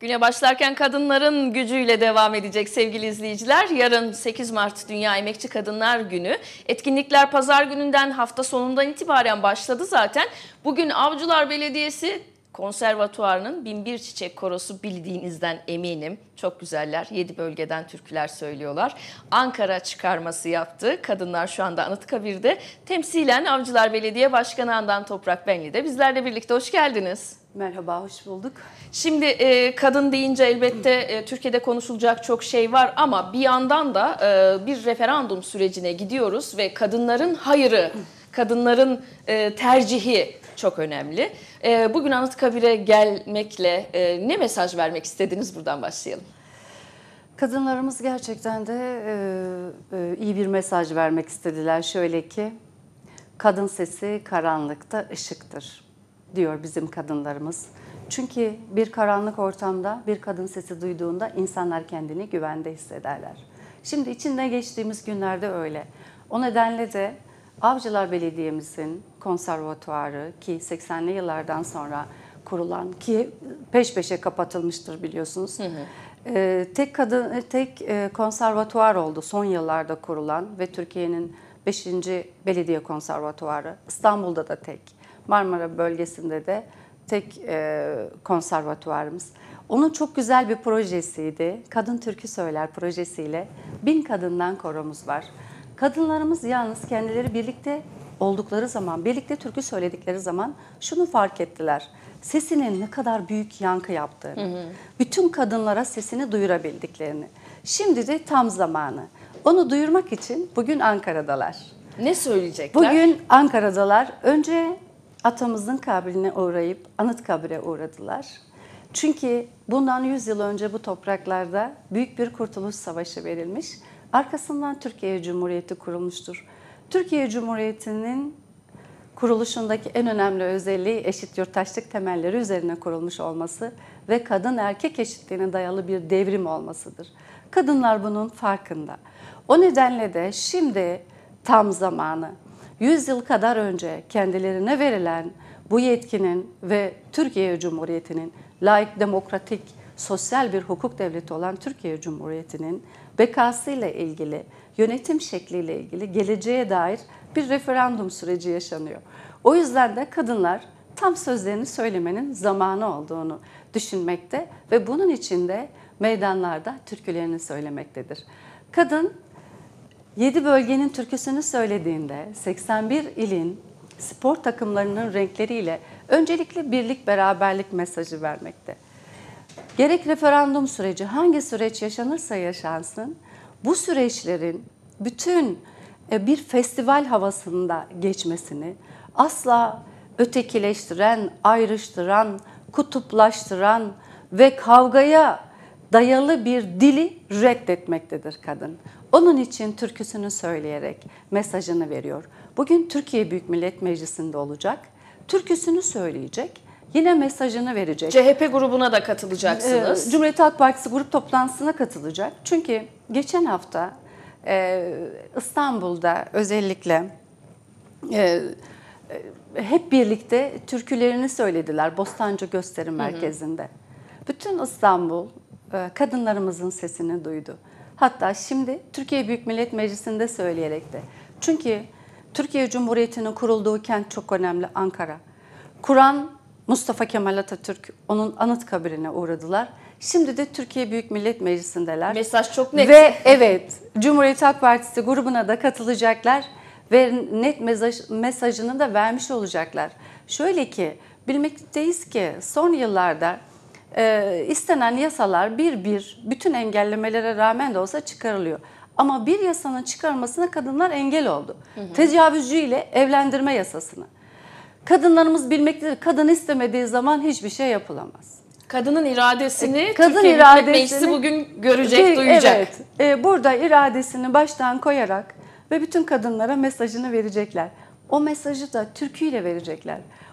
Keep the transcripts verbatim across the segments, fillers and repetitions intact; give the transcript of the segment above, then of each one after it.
Güne başlarken kadınların gücüyle devam edecek sevgili izleyiciler. Yarın sekiz Mart Dünya Emekçi Kadınlar Günü. Etkinlikler pazar gününden hafta sonundan itibaren başladı zaten. Bugün Avcılar Belediyesi Konservatuvarı'nın Bin Bir Çiçek Korosu bildiğinizden eminim. Çok güzeller. Yedi bölgeden türküler söylüyorlar. Ankara çıkarması yaptı. Kadınlar şu anda Anıtkabir'de. Temsilen Avcılar Belediye Başkanı Handan Toprak Benli de bizlerle birlikte. Hoş geldiniz. Merhaba, hoş bulduk. Şimdi e, kadın deyince elbette e, Türkiye'de konuşulacak çok şey var ama bir yandan da e, bir referandum sürecine gidiyoruz ve kadınların hayırı, kadınların e, tercihi çok önemli. E, bugün Anıtkabir'e gelmekle e, ne mesaj vermek istediniz? Buradan başlayalım. Kadınlarımız gerçekten de e, e, iyi bir mesaj vermek istediler. Şöyle ki, kadın sesi karanlıkta ışıktır diyor bizim kadınlarımız. Çünkü bir karanlık ortamda bir kadın sesi duyduğunda insanlar kendini güvende hissederler. Şimdi içinde geçtiğimiz günlerde öyle. O nedenle de Avcılar Belediye'mizin konservatuarı ki seksenli yıllardan sonra kurulan ki peş peşe kapatılmıştır biliyorsunuz. Hı hı. Ee, tek kadın tek e, konservatuar oldu son yıllarda kurulan ve Türkiye'nin beşinci belediye konservatuarı. İstanbul'da da tek. Marmara bölgesinde de tek e, konservatuvarımız. Onun çok güzel bir projesiydi. Kadın Türkü Söyler projesiyle bin kadından koromuz var. Kadınlarımız yalnız kendileri birlikte oldukları zaman, birlikte türkü söyledikleri zaman şunu fark ettiler. Sesinin ne kadar büyük yankı yaptığını, hı hı. bütün kadınlara sesini duyurabildiklerini. Şimdi de tam zamanı. Onu duyurmak için bugün Ankara'dalar. Ne söyleyecekler? Bugün Ankara'dalar. Önce atamızın kabrine uğrayıp Anıtkabir'e uğradılar. Çünkü bundan yüz yıl önce bu topraklarda büyük bir kurtuluş savaşı verilmiş. Arkasından Türkiye Cumhuriyeti kurulmuştur. Türkiye Cumhuriyeti'nin kuruluşundaki en önemli özelliği eşit yurttaşlık temelleri üzerine kurulmuş olması ve kadın erkek eşitliğine dayalı bir devrim olmasıdır. Kadınlar bunun farkında. O nedenle de şimdi tam zamanı. yüz yıl kadar önce kendilerine verilen bu yetkinin ve Türkiye Cumhuriyeti'nin laik, demokratik, sosyal bir hukuk devleti olan Türkiye Cumhuriyeti'nin bekasıyla ilgili, yönetim şekliyle ilgili geleceğe dair bir referandum süreci yaşanıyor. O yüzden de kadınlar tam sözlerini söylemenin zamanı olduğunu düşünmekte ve bunun için de meydanlarda türkülerini söylemektedir. Kadın yedi bölgenin türküsünü söylediğinde seksen bir ilin spor takımlarının renkleriyle öncelikle birlik beraberlik mesajı vermekte. Gerek referandum süreci hangi süreç yaşanırsa yaşansın bu süreçlerin bütün bir festival havasında geçmesini asla ötekileştiren, ayrıştıran, kutuplaştıran ve kavgaya dayalı bir dili reddetmektedir kadın. Onun için türküsünü söyleyerek mesajını veriyor. Bugün Türkiye Büyük Millet Meclisi'nde olacak. Türküsünü söyleyecek. Yine mesajını verecek. C H P grubuna da katılacaksınız. Ee, Cumhuriyet Halk Partisi grup toplantısına katılacak. Çünkü geçen hafta e, İstanbul'da özellikle e, hep birlikte türkülerini söylediler Bostancı Gösteri Merkezi'nde. Hı hı. Bütün İstanbul e, kadınlarımızın sesini duydu. Hatta şimdi Türkiye Büyük Millet Meclisi'nde söyleyerek de. Çünkü Türkiye Cumhuriyeti'nin kurulduğu kent çok önemli, Ankara. Kur'an Mustafa Kemal Atatürk, onun Anıtkabir'ine uğradılar. Şimdi de Türkiye Büyük Millet Meclisi'ndeler. Mesaj çok net. Ve evet, Cumhuriyet Halk Partisi grubuna da katılacaklar ve net mesaj, mesajını da vermiş olacaklar. Şöyle ki, bilmekteyiz ki son yıllarda e, istenen yasalar bir bir bütün engellemelere rağmen de olsa çıkarılıyor. Ama bir yasanın çıkarılmasına kadınlar engel oldu. Hı hı. Tecavüzcü ile evlendirme yasasını. Kadınlarımız bilmektedir. Kadın istemediği zaman hiçbir şey yapılamaz. Kadının iradesini Kadın Türkiye iradesini, Büyük Millet Meclisi bugün görecek, duyacak. Evet, e, burada iradesini baştan koyarak ve bütün kadınlara mesajını verecekler. O mesajı da türküyle verecekler.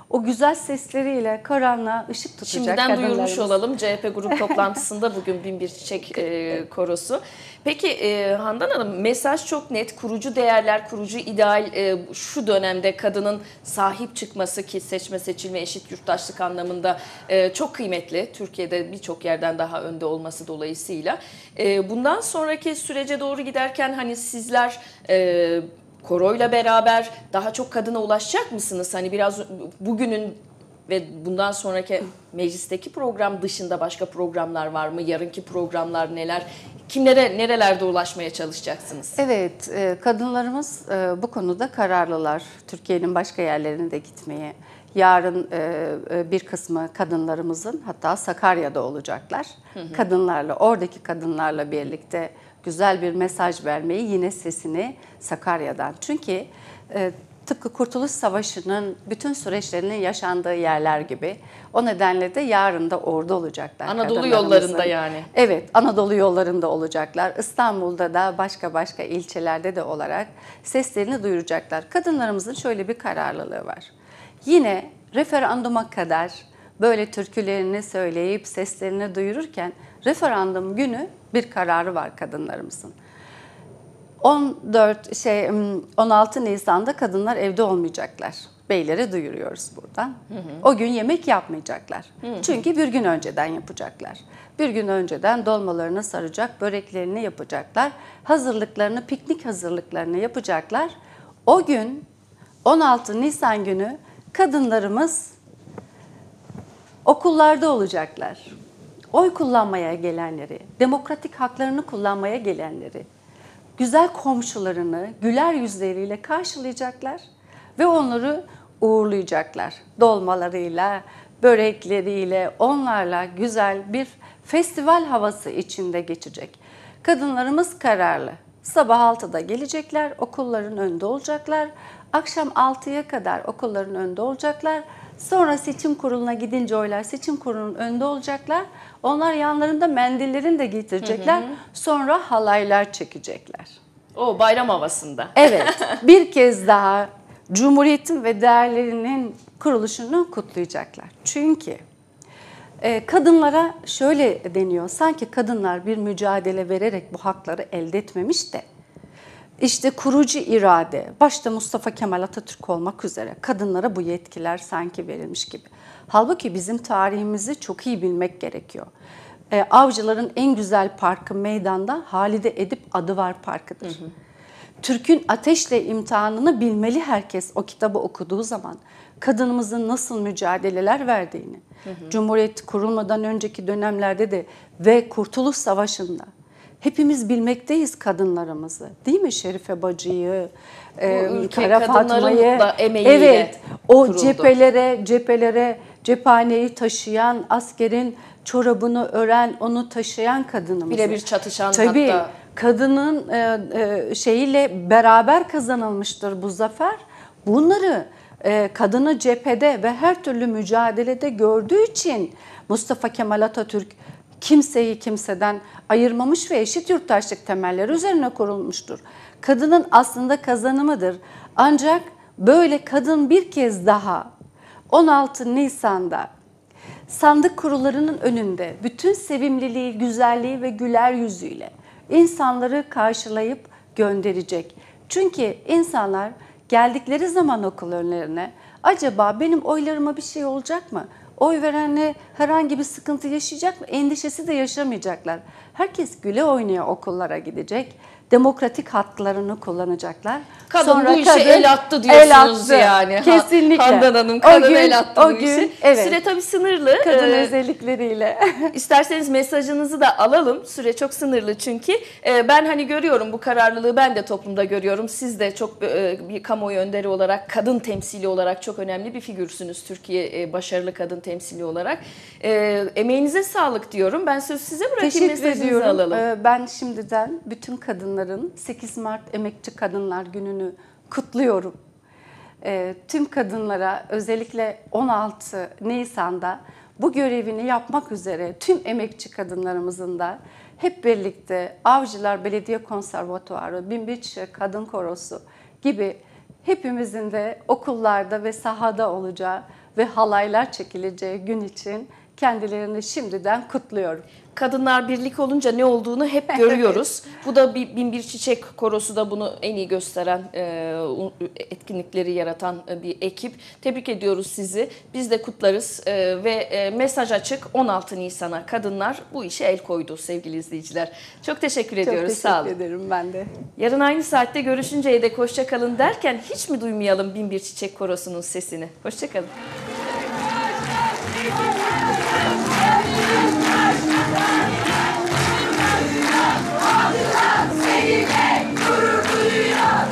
o güzel sesleriyle karanlığa ışık tutacak Şimdiden duyurmuş kadınlarımız. olalım C H P grup toplantısında bugün Bin Bir Çiçek e, korosu. Peki e, Handan Hanım, mesaj çok net. Kurucu değerler, kurucu ideal e, şu dönemde kadının sahip çıkması ki seçme seçilme eşit yurttaşlık anlamında e, çok kıymetli. Türkiye'de birçok yerden daha önde olması dolayısıyla. E, bundan sonraki sürece doğru giderken hani sizler e, koroyla beraber daha çok kadına ulaşacak mısınız? Hani biraz bugünün ve bundan sonraki meclisteki program dışında başka programlar var mı? Yarınki programlar neler? Kimlere, nerelerde ulaşmaya çalışacaksınız? Evet, e, kadınlarımız e, bu konuda kararlılar. Türkiye'nin başka yerlerine de gitmeye. Yarın e, e, bir kısmı kadınlarımızın hatta Sakarya'da olacaklar. Hı hı. Kadınlarla, oradaki kadınlarla birlikte güzel bir mesaj vermeyi, yine sesini Sakarya'dan. Çünkü e, tıpkı Kurtuluş Savaşı'nın bütün süreçlerinin yaşandığı yerler gibi. O nedenle de yarın da orada olacaklar. Anadolu yollarında yani. Evet, Anadolu yollarında olacaklar. İstanbul'da da başka başka ilçelerde de olarak seslerini duyuracaklar. Kadınlarımızın şöyle bir kararlılığı var. Yine referanduma kadar böyle türkülerini söyleyip seslerini duyururken referandum günü bir kararı var kadınlarımızın. on dört şey on altı Nisan'da kadınlar evde olmayacaklar. Beylere duyuruyoruz buradan. Hı hı. O gün yemek yapmayacaklar. Hı hı. Çünkü bir gün önceden yapacaklar. Bir gün önceden dolmalarını saracak, böreklerini yapacaklar. Hazırlıklarını, piknik hazırlıklarını yapacaklar. O gün on altı Nisan günü kadınlarımız okullarda olacaklar. Oy kullanmaya gelenleri, demokratik haklarını kullanmaya gelenleri, güzel komşularını güler yüzleriyle karşılayacaklar ve onları uğurlayacaklar. Dolmalarıyla, börekleriyle, onlarla güzel bir festival havası içinde geçecek. Kadınlarımız kararlı. Sabah altıda gelecekler, okulların önünde olacaklar. Akşam altıya kadar okulların önünde olacaklar. Sonra seçim kuruluna gidince oylar seçim kurulunun önünde olacaklar. Onlar yanlarında mendillerini de getirecekler. Hı hı. Sonra halaylar çekecekler. O bayram havasında. Evet, bir kez daha Cumhuriyet'in ve değerlerinin kuruluşunu kutlayacaklar. Çünkü e, kadınlara şöyle deniyor, sanki kadınlar bir mücadele vererek bu hakları elde etmemiş de, İşte kurucu irade, başta Mustafa Kemal Atatürk olmak üzere kadınlara bu yetkiler sanki verilmiş gibi. Halbuki bizim tarihimizi çok iyi bilmek gerekiyor. E, Avcıların en güzel parkı meydanda Halide Edip Adıvar Parkı'dır. Hı hı. Türk'ün ateşle imtihanını bilmeli herkes o kitabı okuduğu zaman. Kadınımızın nasıl mücadeleler verdiğini, hı hı. Cumhuriyet kurulmadan önceki dönemlerde de ve Kurtuluş Savaşı'nda. Hepimiz bilmekteyiz kadınlarımızı, değil mi? Şerife Bacı'yı, e, Kara Fatma'yı, evet, o kuruldu. cephelere, cephelere cephaneyi taşıyan, askerin çorabını ören, onu taşıyan kadınımızı. Birebir çatışan Tabii, hatta. Kadının e, e, şeyiyle beraber kazanılmıştır bu zafer. Bunları e, kadını cephede ve her türlü mücadelede gördüğü için Mustafa Kemal Atatürk kimseyi kimseden ayırmamış ve eşit yurttaşlık temelleri üzerine kurulmuştur. Kadının aslında kazanımıdır. Ancak böyle kadın bir kez daha on altı Nisan'da sandık kurularının önünde bütün sevimliliği, güzelliği ve güler yüzüyle insanları karşılayıp gönderecek. Çünkü insanlar geldikleri zaman okul önlerine acaba benim oylarıma bir şey olacak mı? Oy verenle herhangi bir sıkıntı yaşayacak mı? Endişesi de yaşamayacaklar. Herkes güle oynaya okullara gidecek. Demokratik haklarını kullanacaklar. Kadın Sonra bu işe kadın, el attı diyorsunuz el attı. Yani. Kesinlikle. Handan Hanım kadın o gün, el attı o bu gün, işe. Evet. Süre tabii sınırlı. Kadın ee, özellikleriyle. İsterseniz mesajınızı da alalım. Süre çok sınırlı çünkü. Ee, ben hani görüyorum bu kararlılığı, ben de toplumda görüyorum. Siz de çok e, bir kamuoyu önderi olarak, kadın temsili olarak çok önemli bir figürsünüz. Türkiye e, başarılı kadın temsili olarak. E, emeğinize sağlık diyorum. Ben sözü size bırakayım. Teşekkür mesajınızı ediyorum. alalım. Ee, ben şimdiden bütün kadınların sekiz Mart Emekçi Kadınlar Günü'nü kutluyorum. Ee, tüm kadınlara özellikle on altı Nisan'da bu görevini yapmak üzere tüm emekçi kadınlarımızın da hep birlikte Avcılar Belediye Konservatuarı, Bin Bir Çiçek Kadın Korosu gibi hepimizin de okullarda ve sahada olacağı ve halaylar çekileceği gün için kendilerini şimdiden kutluyorum. Kadınlar birlik olunca ne olduğunu hep görüyoruz. Bu da bir Binbir Çiçek Korosu da bunu en iyi gösteren, etkinlikleri yaratan bir ekip. Tebrik ediyoruz sizi. Biz de kutlarız ve mesaj açık, on altı Nisan'a kadınlar bu işe el koydu sevgili izleyiciler. Çok teşekkür ediyoruz. Çok teşekkür Sağ olun. ederim ben de. Yarın aynı saatte görüşünceye dek hoşça kalın derken hiç mi duymayalım Binbir Çiçek Korosu'nun sesini? Hoşça kalın. Seninle gurur duyuyor.